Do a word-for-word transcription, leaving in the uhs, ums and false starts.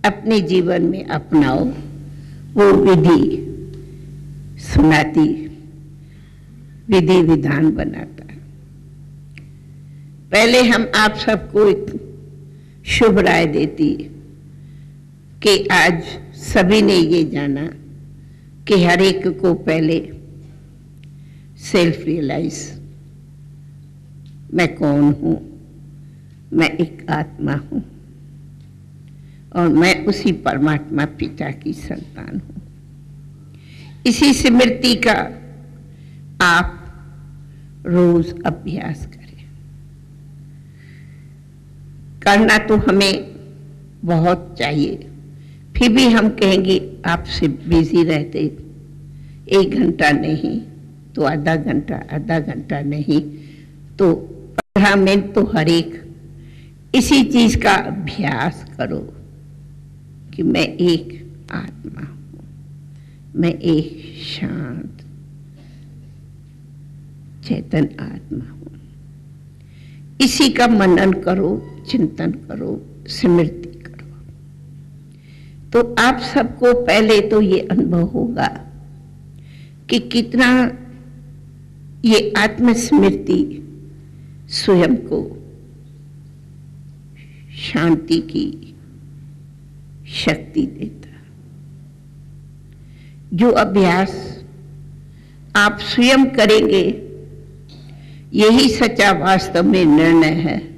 अपने जीवन में अपनाओ। वो विधि सुनाती, विधि विधान बनाता है। पहले हम आप सबको एक शुभ राय देती कि आज सभी ने ये जाना कि हर एक को पहले सेल्फ रियलाइज, मैं कौन हूँ, मैं एक आत्मा हूँ और मैं उसी परमात्मा पिता की संतान हूँ। इसी स्मृति का आप रोज अभ्यास करें। करना तो हमें बहुत चाहिए, फिर भी हम कहेंगे आपसे बिजी रहते, एक घंटा नहीं तो आधा घंटा, आधा घंटा नहीं तो पंद्रह मिनट तो हर एक इसी चीज का अभ्यास करो कि मैं एक आत्मा हूं, मैं एक शांत चेतन आत्मा हूं। इसी का मनन करो, चिंतन करो, स्मृति करो, तो आप सबको पहले तो ये अनुभव होगा कि कितना ये आत्मस्मृति स्वयं को शांति की शक्ति देता। जो अभ्यास आप स्वयं करेंगे, यही सच्चा वास्तव में निर्णय है